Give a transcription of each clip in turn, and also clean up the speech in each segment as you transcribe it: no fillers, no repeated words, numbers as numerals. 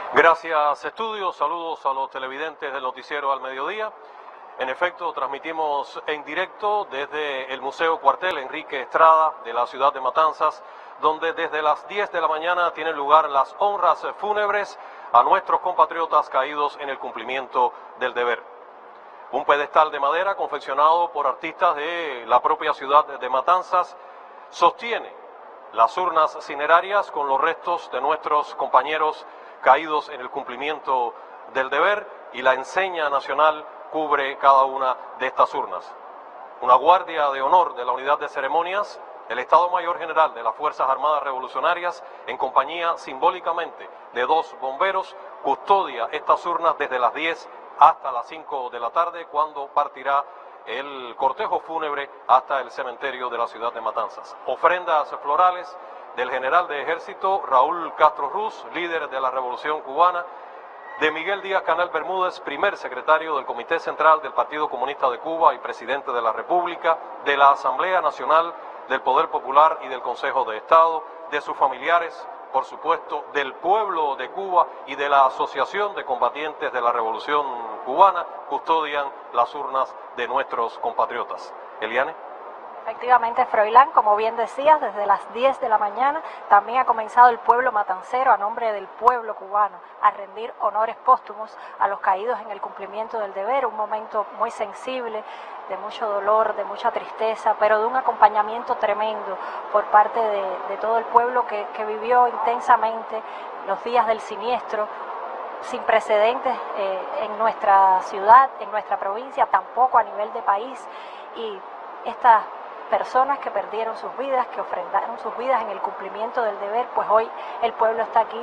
Gracias, estudio. Saludos a los televidentes del noticiero al mediodía. En efecto, transmitimos en directo desde el Museo Cuartel Enrique Estrada de la ciudad de Matanzas, donde desde las 10 de la mañana tienen lugar las honras fúnebres a nuestros compatriotas caídos en el cumplimiento del deber. Un pedestal de madera confeccionado por artistas de la propia ciudad de Matanzas sostiene las urnas cinerarias con los restos de nuestros compañeros caídos en el cumplimiento del deber, y la enseña nacional cubre cada una de estas urnas. Una guardia de honor de la unidad de ceremonias, el Estado Mayor General de las Fuerzas Armadas Revolucionarias, en compañía simbólicamente de 2 bomberos, custodia estas urnas desde las 10 hasta las 5 de la tarde, cuando partirá el cortejo fúnebre hasta el cementerio de la ciudad de Matanzas. Ofrendas florales del general de ejército Raúl Castro Ruz, líder de la Revolución Cubana, de Miguel Díaz Canel Bermúdez, primer secretario del Comité Central del Partido Comunista de Cuba y presidente de la República, de la Asamblea Nacional, del Poder Popular y del Consejo de Estado, de sus familiares, por supuesto, del pueblo de Cuba y de la Asociación de Combatientes de la Revolución Cubana, custodian las urnas de nuestros compatriotas. Eliane. Efectivamente, Froilán, como bien decías, desde las 10 de la mañana también ha comenzado el pueblo matancero, a nombre del pueblo cubano, a rendir honores póstumos a los caídos en el cumplimiento del deber, un momento muy sensible, de mucho dolor, de mucha tristeza, pero de un acompañamiento tremendo por parte de todo el pueblo que vivió intensamente los días del siniestro, sin precedentes en nuestra ciudad, en nuestra provincia, tampoco a nivel de país, y estas personas que perdieron sus vidas, que ofrendaron sus vidas en el cumplimiento del deber, pues hoy el pueblo está aquí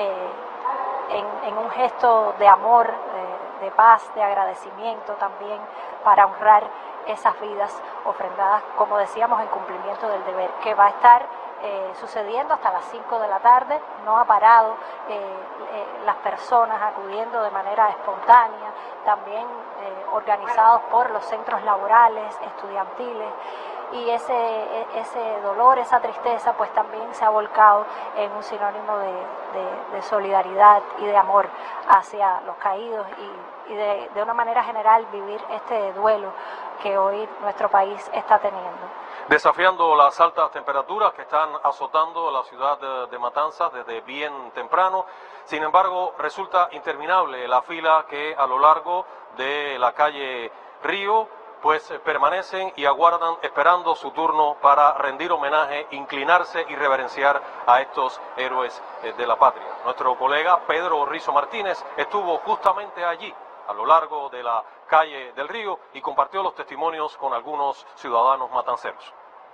en un gesto de amor, de paz, de agradecimiento también, para honrar esas vidas ofrendadas, como decíamos, en cumplimiento del deber, que va a estar sucediendo hasta las 5 de la tarde. No ha parado las personas acudiendo de manera espontánea, también organizados por los centros laborales, estudiantiles, y ese dolor, esa tristeza, pues también se ha volcado en un sinónimo de solidaridad y de amor hacia los caídos, y de una manera general vivir este duelo que hoy nuestro país está teniendo. Desafiando las altas temperaturas que están azotando la ciudad de Matanzas desde bien temprano, sin embargo, resulta interminable la fila que a lo largo de la calle Río pues permanecen y aguardan, esperando su turno para rendir homenaje, inclinarse y reverenciar a estos héroes de la patria. Nuestro colega Pedro Rizo Martínez estuvo justamente allí, a lo largo de la calle del Río, y compartió los testimonios con algunos ciudadanos matanceros.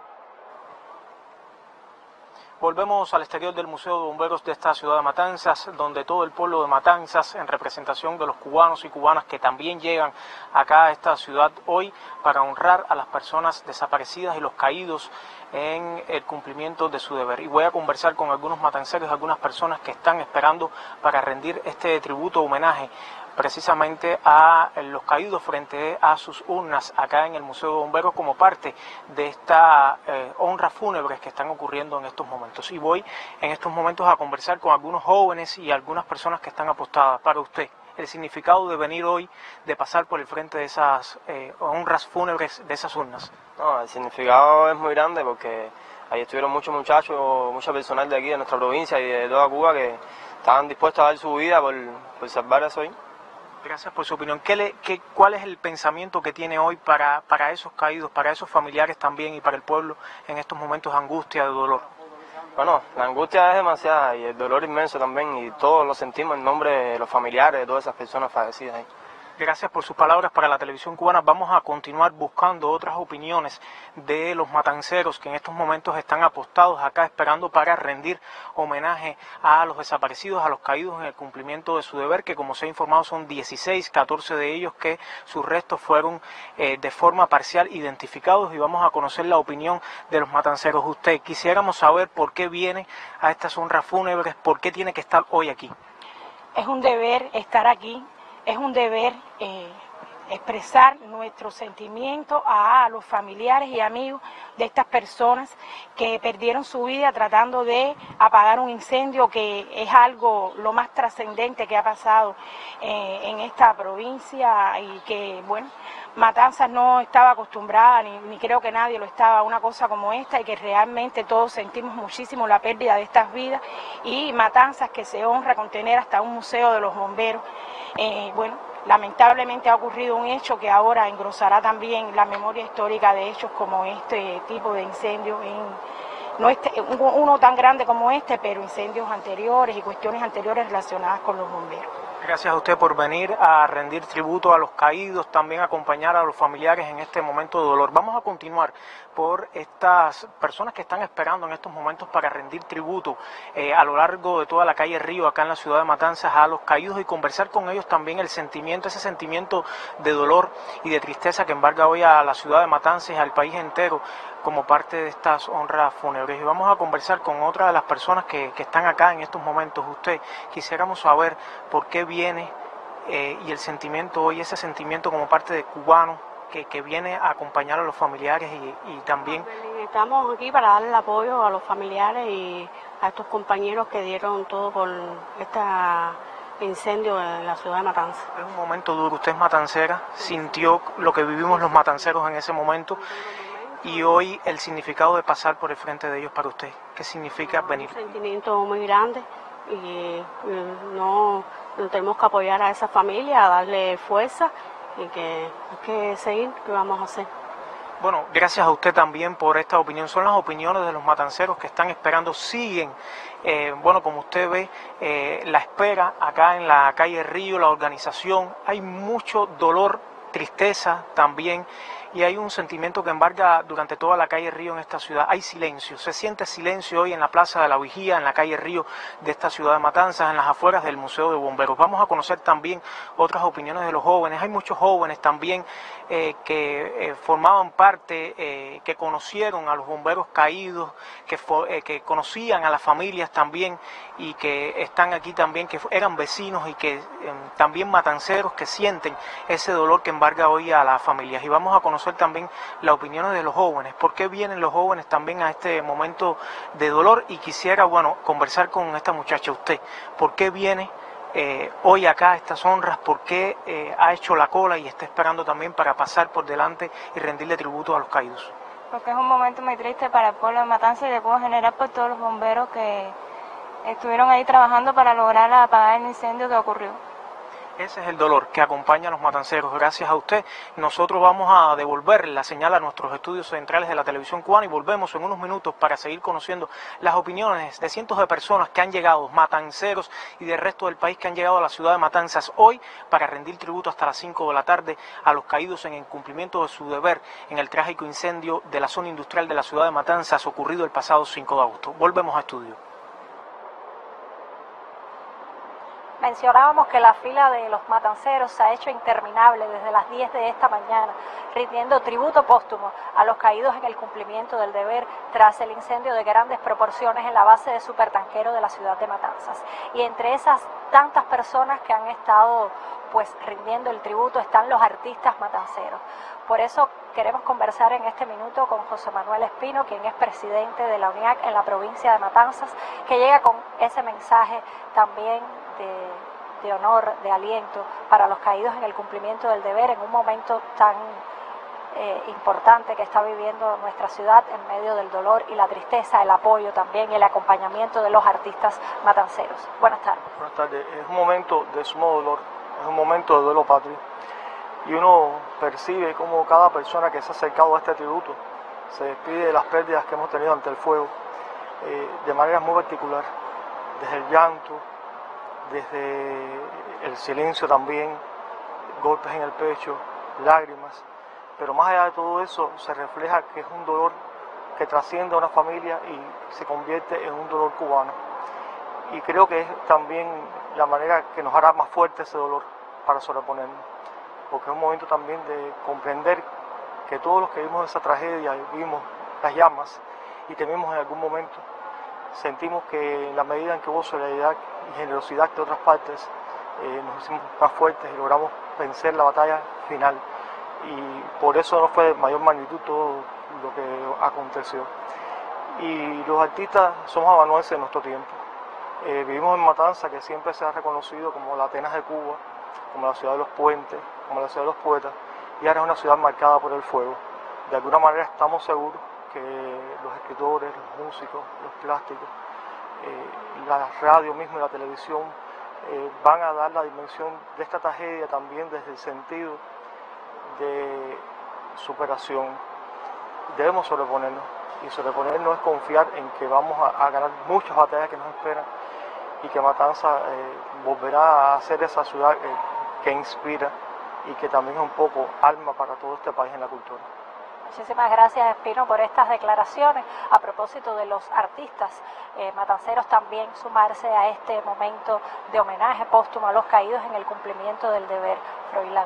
Volvemos al exterior del Museo de Bomberos de esta ciudad de Matanzas, donde todo el pueblo de Matanzas, en representación de los cubanos y cubanas que también llegan acá a esta ciudad hoy para honrar a las personas desaparecidas y los caídos en el cumplimiento de su deber. Y voy a conversar con algunos matanceros, algunas personas que están esperando para rendir este tributo homenaje precisamente a los caídos frente a sus urnas acá en el Museo de Bomberos, como parte de estas honras fúnebres que están ocurriendo en estos momentos. Y voy en estos momentos a conversar con algunos jóvenes y algunas personas que están apostadas. Para usted, el significado de venir hoy, de pasar por el frente de esas honras fúnebres, de esas urnas. No, el significado es muy grande, porque ahí estuvieron muchos muchachos, mucho personal de aquí, de nuestra provincia y de toda Cuba, que estaban dispuestos a dar su vida por salvar eso hoy. Gracias por su opinión. ¿Cuál es el pensamiento que tiene hoy para esos caídos, para esos familiares también, y para el pueblo en estos momentos de angustia, de dolor? Bueno, la angustia es demasiada y el dolor inmenso también, y todos lo sentimos en nombre de los familiares de todas esas personas fallecidas ahí. Gracias por sus palabras para la televisión cubana. Vamos a continuar buscando otras opiniones de los matanceros que en estos momentos están apostados acá esperando para rendir homenaje a los desaparecidos, a los caídos en el cumplimiento de su deber, que como se ha informado son 16, 14 de ellos que sus restos fueron de forma parcial identificados, y vamos a conocer la opinión de los matanceros. Usted, quisiéramos saber por qué viene a estas honras fúnebres, por qué tiene que estar hoy aquí. Es un deber estar aquí. Es un deber expresar nuestro sentimiento a los familiares y amigos de estas personas que perdieron su vida tratando de apagar un incendio que es algo lo más trascendente que ha pasado en esta provincia y que, bueno, Matanzas no estaba acostumbrada, ni creo que nadie lo estaba, a una cosa como esta, y que realmente todos sentimos muchísimo la pérdida de estas vidas, y Matanzas que se honra con tener hasta un museo de los bomberos. Bueno, lamentablemente ha ocurrido un hecho que ahora engrosará también la memoria histórica de hechos como este tipo de incendio, no uno tan grande como este, pero incendios anteriores y cuestiones anteriores relacionadas con los bomberos. Gracias a usted por venir a rendir tributo a los caídos, también acompañar a los familiares en este momento de dolor. Vamos a continuar por estas personas que están esperando en estos momentos para rendir tributo a lo largo de toda la calle Río, acá en la ciudad de Matanzas, a los caídos, y conversar con ellos también ese sentimiento de dolor y de tristeza que embarga hoy a la ciudad de Matanzas y al país entero como parte de estas honras fúnebres. Y vamos a conversar con otra de las personas que están acá en estos momentos. Usted, quisiéramos saber por qué viene y el sentimiento hoy, ese sentimiento como parte de cubano que viene a acompañar a los familiares y también... Estamos aquí para darle el apoyo a los familiares y a estos compañeros que dieron todo por este incendio en la ciudad de Matanzas. Es un momento duro, usted es matancera, sintió lo que vivimos los matanceros en ese momento. Y hoy el significado de pasar por el frente de ellos para usted, ¿qué significa venir? Un sentimiento muy grande y no tenemos que apoyar a esa familia, a darle fuerza y que hay que seguir, ¿qué vamos a hacer? Bueno, gracias a usted también por esta opinión. Son las opiniones de los matanceros que están esperando, siguen, bueno, como usted ve, la espera acá en la calle Río, la organización. Hay mucho dolor, tristeza también, y hay un sentimiento que embarga durante toda la calle Río en esta ciudad. Hay silencio, se siente silencio hoy en la Plaza de la Vigía, en la calle Río de esta ciudad de Matanzas, en las afueras del Museo de Bomberos. Vamos a conocer también otras opiniones de los jóvenes. Hay muchos jóvenes también que formaban parte, que conocieron a los bomberos caídos, que conocían a las familias también y que están aquí también, que eran vecinos y que también matanceros que sienten ese dolor que embarga hoy a las familias. Y vamos a conocer también las opiniones de los jóvenes, por qué vienen los jóvenes también a este momento de dolor, y quisiera, bueno, conversar con esta muchacha, usted, por qué viene hoy acá a estas honras, por qué ha hecho la cola y está esperando también para pasar por delante y rendirle tributo a los caídos. Porque es un momento muy triste para el pueblo de Matanzas y de Cuba en general, por todos los bomberos que estuvieron ahí trabajando para lograr apagar el incendio que ocurrió. Ese es el dolor que acompaña a los matanceros. Gracias a usted, nosotros vamos a devolver la señal a nuestros estudios centrales de la televisión cubana y volvemos en unos minutos para seguir conociendo las opiniones de cientos de personas que han llegado, matanceros y del resto del país que han llegado a la ciudad de Matanzas hoy para rendir tributo hasta las 5 de la tarde a los caídos en el cumplimiento de su deber en el trágico incendio de la zona industrial de la ciudad de Matanzas ocurrido el pasado 5 de agosto. Volvemos a estudio. Mencionábamos que la fila de los matanceros se ha hecho interminable desde las 10 de esta mañana, rindiendo tributo póstumo a los caídos en el cumplimiento del deber tras el incendio de grandes proporciones en la base de supertanquero de la ciudad de Matanzas. Y entre esas tantas personas que han estado rindiendo el tributo están los artistas matanceros. Por eso queremos conversar en este minuto con José Manuel Espino, quien es presidente de la UNIAC en la provincia de Matanzas, que llega con ese mensaje también de honor, de aliento para los caídos en el cumplimiento del deber en un momento tan importante que está viviendo nuestra ciudad en medio del dolor y la tristeza, el apoyo también y el acompañamiento de los artistas matanceros. Buenas tardes. Buenas tardes. Es un momento de sumo dolor, es un momento de duelo patrio, y uno percibe cómo cada persona que se ha acercado a este tributo se despide de las pérdidas que hemos tenido ante el fuego de manera muy particular, desde el llanto, desde el silencio también, golpes en el pecho, lágrimas, pero más allá de todo eso se refleja que es un dolor que trasciende a una familia y se convierte en un dolor cubano. Y creo que es también la manera que nos hará más fuerte ese dolor para sobreponernos, porque es un momento también de comprender que todos los que vimos esa tragedia y vimos las llamas y temimos en algún momento, sentimos que en la medida en que hubo solidaridad y generosidad de otras partes, nos hicimos más fuertes y logramos vencer la batalla final. Y por eso no fue de mayor magnitud todo lo que aconteció. Y los artistas somos amanuenses de nuestro tiempo. Vivimos en Matanzas, que siempre se ha reconocido como la Atenas de Cuba, como la ciudad de los puentes, como la ciudad de los poetas, y ahora es una ciudad marcada por el fuego. De alguna manera estamos seguros que los escritores, los músicos, los plásticos, la radio misma y la televisión van a dar la dimensión de esta tragedia también desde el sentido de superación. Debemos sobreponernos, y sobreponernos es confiar en que vamos a ganar muchas batallas que nos esperan y que Matanzas volverá a ser esa ciudad que inspira y que también es un poco alma para todo este país en la cultura. Muchísimas gracias, Espino, por estas declaraciones. A propósito de los artistas matanceros, también sumarse a este momento de homenaje póstumo a los caídos en el cumplimiento del deber. Froilán.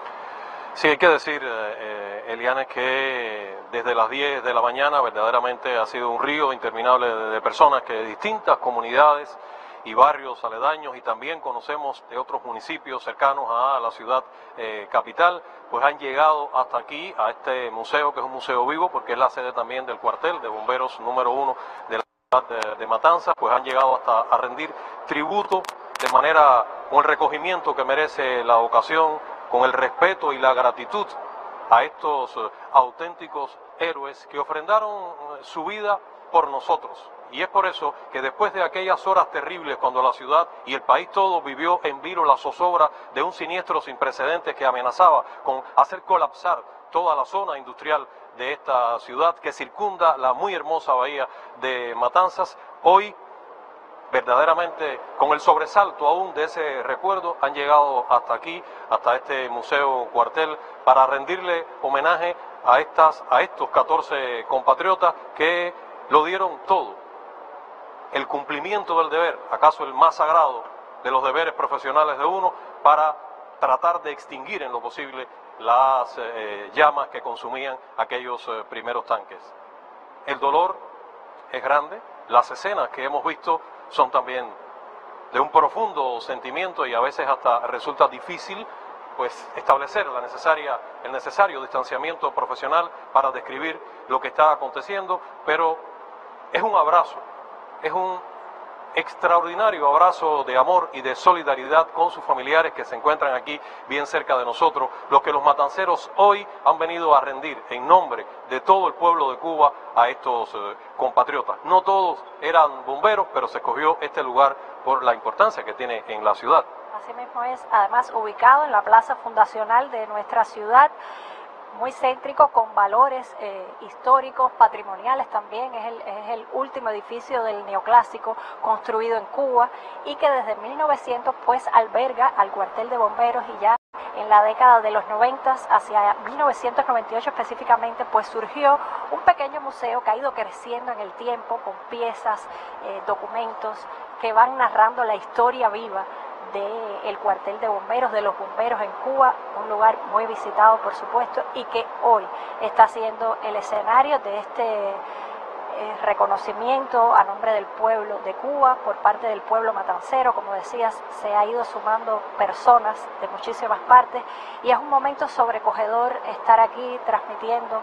Sí, hay que decir, Eliane, que desde las 10 de la mañana verdaderamente ha sido un río interminable de personas que de distintas comunidades y barrios aledaños, y también conocemos de otros municipios cercanos a la ciudad capital, pues han llegado hasta aquí, a este museo, que es un museo vivo, porque es la sede también del cuartel de bomberos número 1 de la ciudad de Matanzas, pues han llegado hasta a rendir tributo de manera, con el recogimiento que merece la ocasión, con el respeto y la gratitud a estos auténticos héroes que ofrendaron su vida por nosotros. Y es por eso que después de aquellas horas terribles, cuando la ciudad y el país todo vivió en vilo la zozobra de un siniestro sin precedentes que amenazaba con hacer colapsar toda la zona industrial de esta ciudad que circunda la muy hermosa bahía de Matanzas, hoy verdaderamente con el sobresalto aún de ese recuerdo han llegado hasta aquí, hasta este museo cuartel, para rendirle homenaje a estos 14 compatriotas que lo dieron todo. El cumplimiento del deber, acaso el más sagrado de los deberes profesionales de uno, para tratar de extinguir en lo posible las llamas que consumían aquellos primeros tanques. El dolor es grande, las escenas que hemos visto son también de un profundo sentimiento y a veces hasta resulta difícil pues establecer el necesario distanciamiento profesional para describir lo que está aconteciendo, pero es un abrazo, es un extraordinario abrazo de amor y de solidaridad con sus familiares que se encuentran aquí bien cerca de nosotros, los que los matanceros hoy han venido a rendir en nombre de todo el pueblo de Cuba a estos compatriotas. No todos eran bomberos, pero se escogió este lugar por la importancia que tiene en la ciudad. Así mismo es, además ubicado en la plaza fundacional de nuestra ciudad, muy céntrico, con valores históricos, patrimoniales también. Es el último edificio del neoclásico construido en Cuba y que desde 1900 pues alberga al cuartel de bomberos, y ya en la década de los 90, hacia 1998 específicamente, pues surgió un pequeño museo que ha ido creciendo en el tiempo con piezas, documentos que van narrando la historia viva del cuartel de bomberos, de los bomberos en Cuba, un lugar muy visitado por supuesto, y que hoy está siendo el escenario de este reconocimiento a nombre del pueblo de Cuba por parte del pueblo matancero. Como decías, se ha ido sumando personas de muchísimas partes y es un momento sobrecogedor estar aquí transmitiendo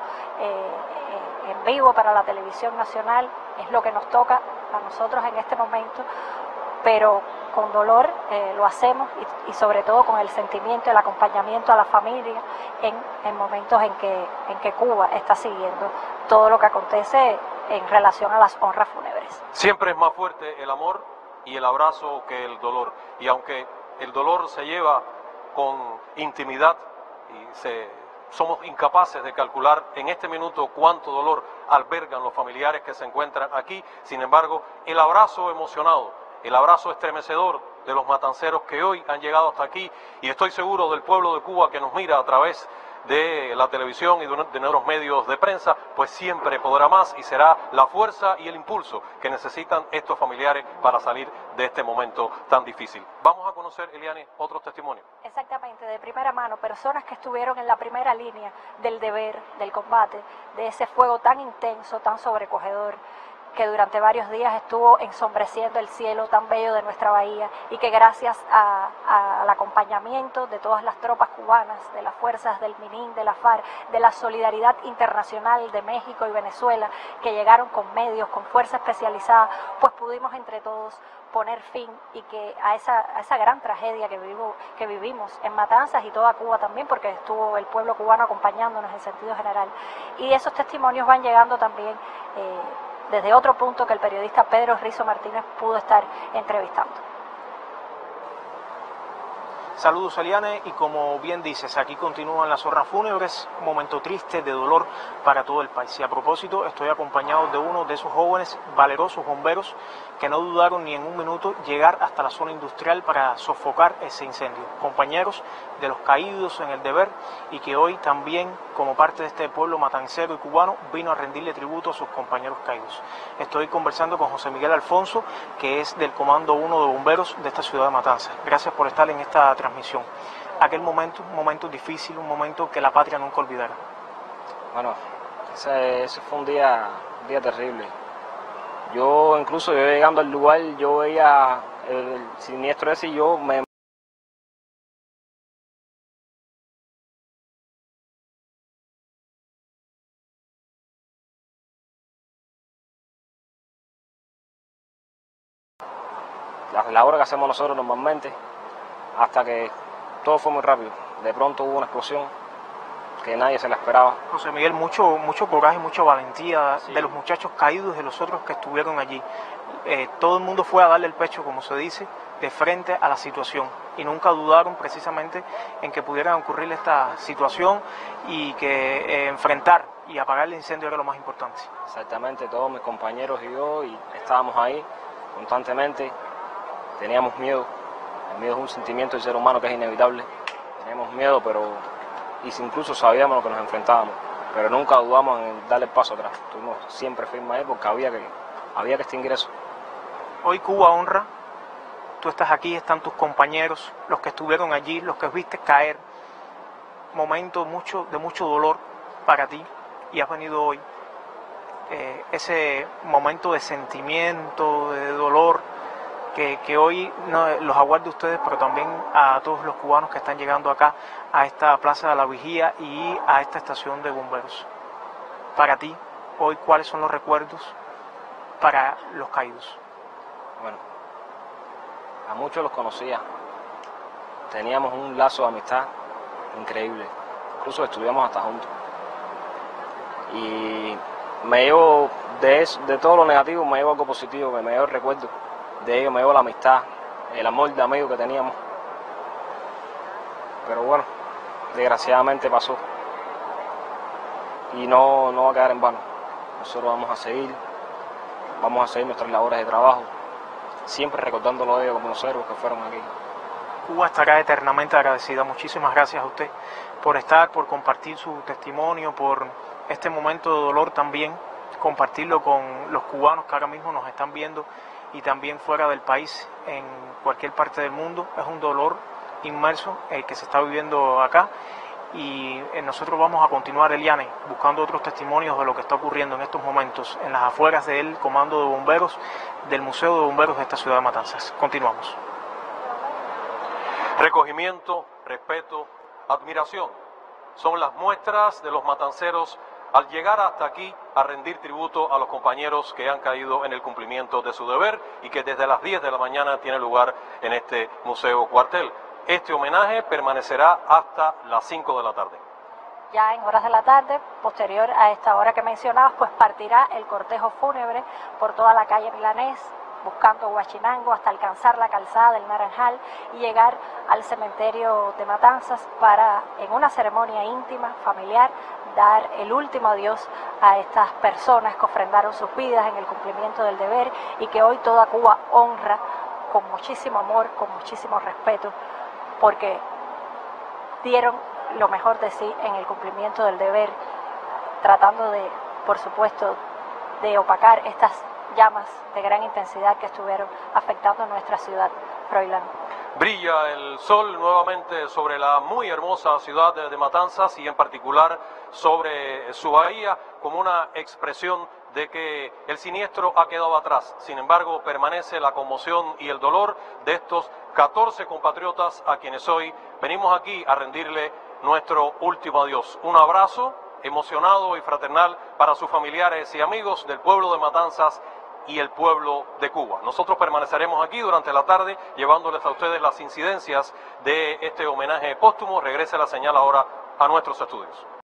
en vivo para la televisión nacional. Es lo que nos toca a nosotros en este momento, pero con dolor lo hacemos y sobre todo con el sentimiento, el acompañamiento a la familia en momentos en que Cuba está siguiendo todo lo que acontece en relación a las honras fúnebres. Siempre es más fuerte el amor y el abrazo que el dolor, y aunque el dolor se lleva con intimidad y somos incapaces de calcular en este minuto cuánto dolor albergan los familiares que se encuentran aquí, sin embargo, el abrazo emocionado, el abrazo estremecedor de los matanceros que hoy han llegado hasta aquí, y estoy seguro del pueblo de Cuba que nos mira a través de la televisión y de nuestros medios de prensa, pues siempre podrá más y será la fuerza y el impulso que necesitan estos familiares para salir de este momento tan difícil. Vamos a conocer, Eliane, otros testimonios. Exactamente, de primera mano, personas que estuvieron en la primera línea del deber, del combate, de ese fuego tan intenso, tan sobrecogedor, que durante varios días estuvo ensombreciendo el cielo tan bello de nuestra bahía y que gracias al acompañamiento de todas las tropas cubanas, de las fuerzas del MININ, de la FARC, de la solidaridad internacional de México y Venezuela, que llegaron con medios, con fuerza especializada, pues pudimos entre todos poner fin y que a esa gran tragedia que vivimos en Matanzas y toda Cuba también, porque estuvo el pueblo cubano acompañándonos en sentido general. Y esos testimonios van llegando también desde otro punto que el periodista Pedro Rizo Martínez pudo estar entrevistando. Saludos, Eliane, y como bien dices, aquí continúan las honras fúnebres, un momento triste de dolor para todo el país. Y a propósito, estoy acompañado de uno de esos jóvenes valerosos bomberos que no dudaron ni en un minuto llegar hasta la zona industrial para sofocar ese incendio. Compañeros de los caídos en el deber y que hoy también, como parte de este pueblo matancero y cubano, vino a rendirle tributo a sus compañeros caídos. Estoy conversando con José Miguel Alfonso, que es del Comando 1 de Bomberos de esta ciudad de Matanzas. Gracias por estar en esta transmisión. Aquel momento, un momento difícil, un momento que la patria nunca olvidará. Bueno, ese fue un día terrible. Yo llegando al lugar, yo veía el siniestro ese y yo me... La hora que hacemos nosotros normalmente, hasta que todo fue muy rápido. De pronto hubo una explosión que nadie se la esperaba. José Miguel, mucho coraje, mucha valentía de los muchachos caídos y de los otros que estuvieron allí. Todo el mundo fue a darle el pecho, como se dice, de frente a la situación y nunca dudaron precisamente en que pudiera ocurrir esta situación y que enfrentar y apagar el incendio era lo más importante. Exactamente, todos mis compañeros y yo estábamos ahí constantemente, teníamos miedo. El miedo es un sentimiento del ser humano que es inevitable. Teníamos miedo, incluso sabíamos lo que nos enfrentábamos, pero nunca dudamos en darle el paso atrás. Estuvimos siempre firmes ahí porque había que extinguir eso. Hoy Cuba honra, tú estás aquí, están tus compañeros, los que estuvieron allí, los que viste caer, momento de mucho dolor para ti, y has venido hoy. Ese momento de sentimiento, de dolor, que hoy los aguarde a ustedes, pero también a todos los cubanos que están llegando acá a esta Plaza de la Vigía y a esta estación de bomberos. Para ti, hoy, ¿cuáles son los recuerdos para los caídos? Bueno, a muchos los conocía, teníamos un lazo de amistad increíble, incluso estudiamos hasta juntos. Y me llevo de todo lo negativo, me llevo algo positivo, me llevo el recuerdo de ellos, me llevo la amistad, el amor de amigo que teníamos. Pero bueno, desgraciadamente pasó y no va a quedar en vano. Nosotros vamos a seguir nuestras labores de trabajo, siempre recordándolo a ellos como los héroes que fueron aquí. Cuba estará eternamente agradecida. Muchísimas gracias a usted por estar, por compartir su testimonio, por este momento de dolor también, compartirlo con los cubanos que ahora mismo nos están viendo y también fuera del país, en cualquier parte del mundo. Es un dolor inmerso que se está viviendo acá y nosotros vamos a continuar, Eliane, buscando otros testimonios de lo que está ocurriendo en estos momentos en las afueras del Comando de Bomberos del Museo de Bomberos de esta ciudad de Matanzas. Continuamos. Recogimiento, respeto, admiración son las muestras de los matanceros al llegar hasta aquí a rendir tributo a los compañeros que han caído en el cumplimiento de su deber y que desde las 10 de la mañana tiene lugar en este Museo Cuartel. Este homenaje permanecerá hasta las 5 de la tarde. Ya en horas de la tarde, posterior a esta hora que mencionabas, pues partirá el cortejo fúnebre por toda la calle Milanés, buscando Huachinango hasta alcanzar la calzada del Naranjal y llegar al cementerio de Matanzas para, en una ceremonia íntima, familiar, dar el último adiós a estas personas que ofrendaron sus vidas en el cumplimiento del deber y que hoy toda Cuba honra con muchísimo amor, con muchísimo respeto, porque dieron lo mejor de sí en el cumplimiento del deber, tratando de, por supuesto, de opacar estas llamas de gran intensidad que estuvieron afectando nuestra ciudad, Froilán. Brilla el sol nuevamente sobre la muy hermosa ciudad de Matanzas y en particular sobre su bahía como una expresión de que el siniestro ha quedado atrás. Sin embargo, permanece la conmoción y el dolor de estos 14 compatriotas a quienes hoy venimos aquí a rendirle nuestro último adiós. Un abrazo emocionado y fraternal para sus familiares y amigos del pueblo de Matanzas y el pueblo de Cuba. Nosotros permaneceremos aquí durante la tarde llevándoles a ustedes las incidencias de este homenaje póstumo. Regrese la señal ahora a nuestros estudios.